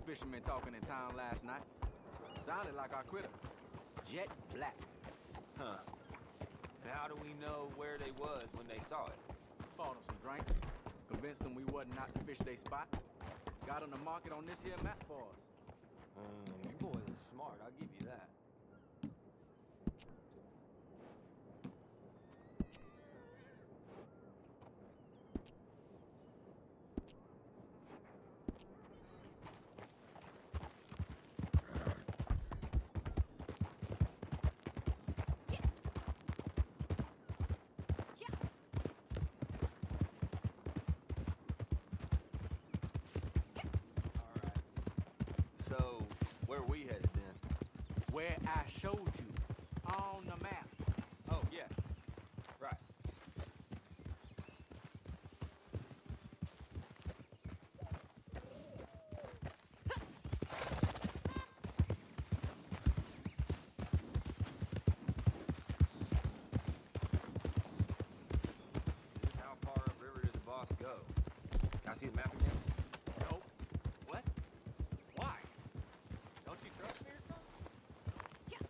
fishermen talking in town last night. Sounded like our critter. Jet black. Huh. And how do we know where they was when they saw it? Bought them some drinks. Convinced them we wasn't not the fish they spot. Got them to mark it on this here map for us. You boys are smart, I'll give you that. So, where we headed then? Where I showed you. On the map. Oh, yeah. Right. Is this how far upriver does the boss go? Can I see the map again? Nope. What? Why? Don't you trust me or something?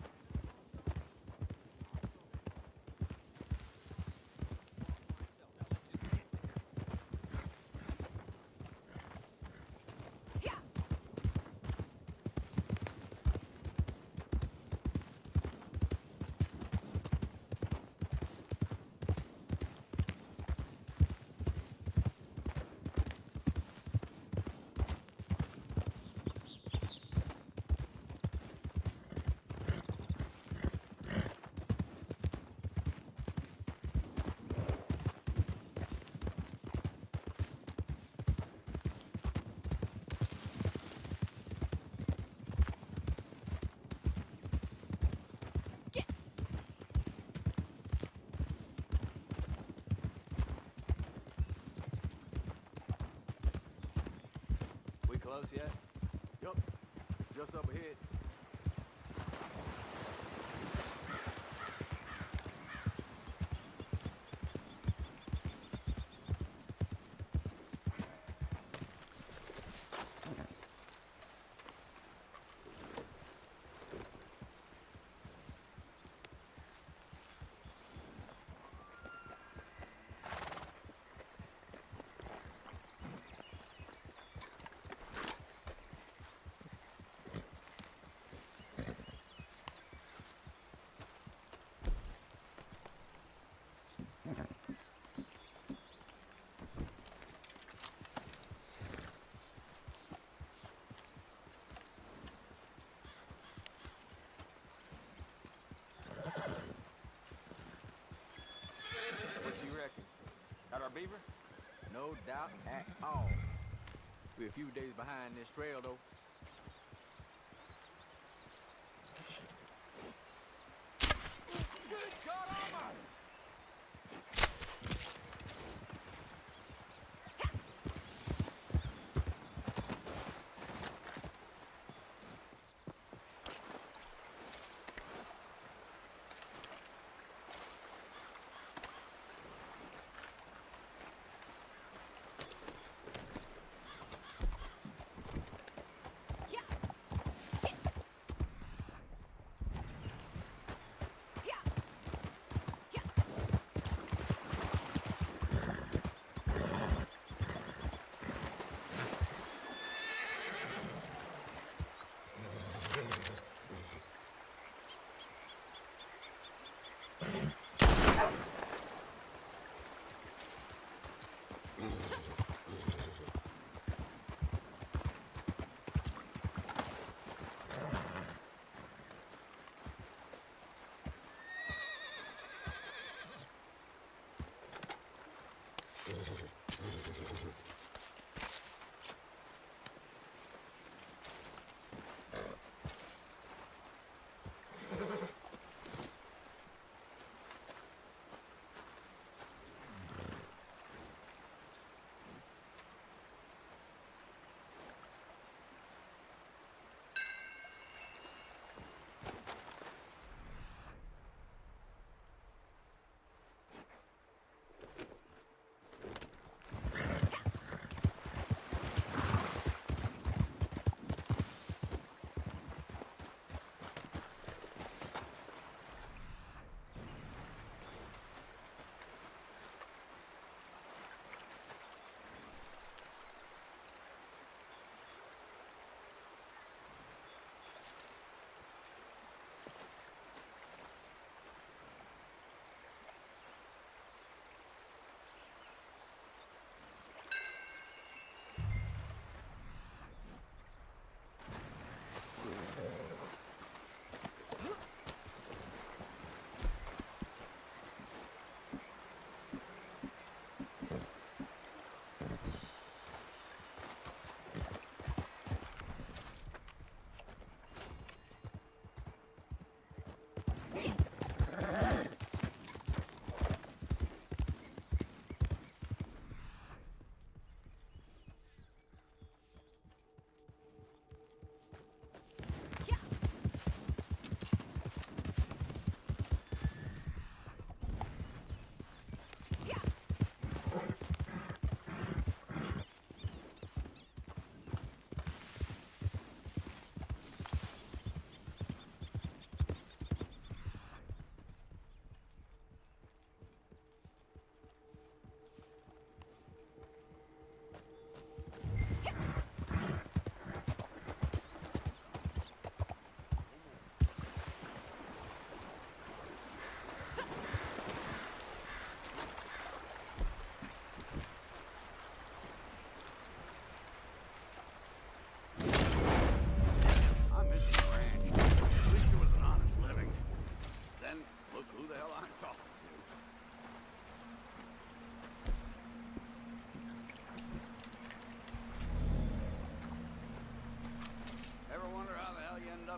We close yet? Yup. Just up ahead. What you reckon? Got our beaver? No doubt at all. We're a few days behind this trail, though. Good God Almighty!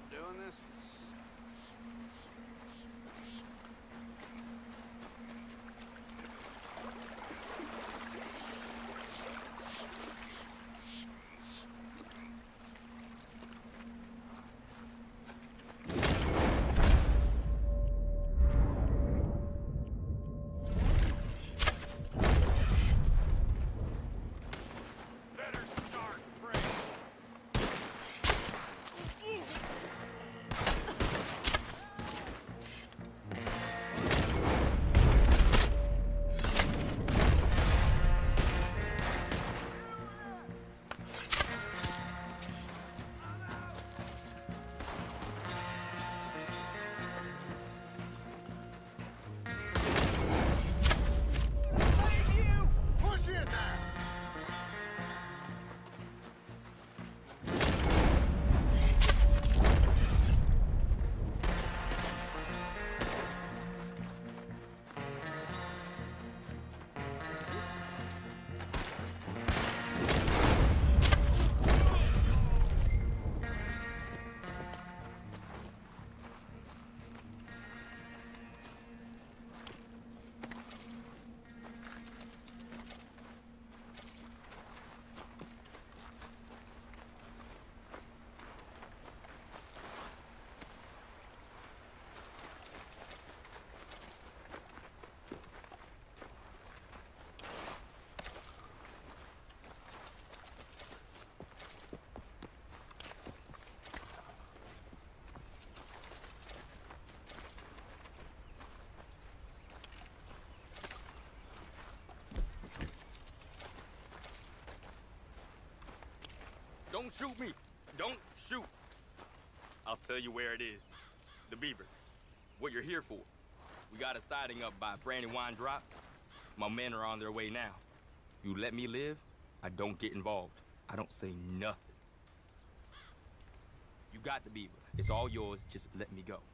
stop doing this? Don't shoot me. Don't shoot. I'll tell you where it is. The Beaver. What you're here for. We got a sighting up by Brandywine Drop. My men are on their way now. You let me live, I don't get involved. I don't say nothing. You got the Beaver. It's all yours. Just let me go.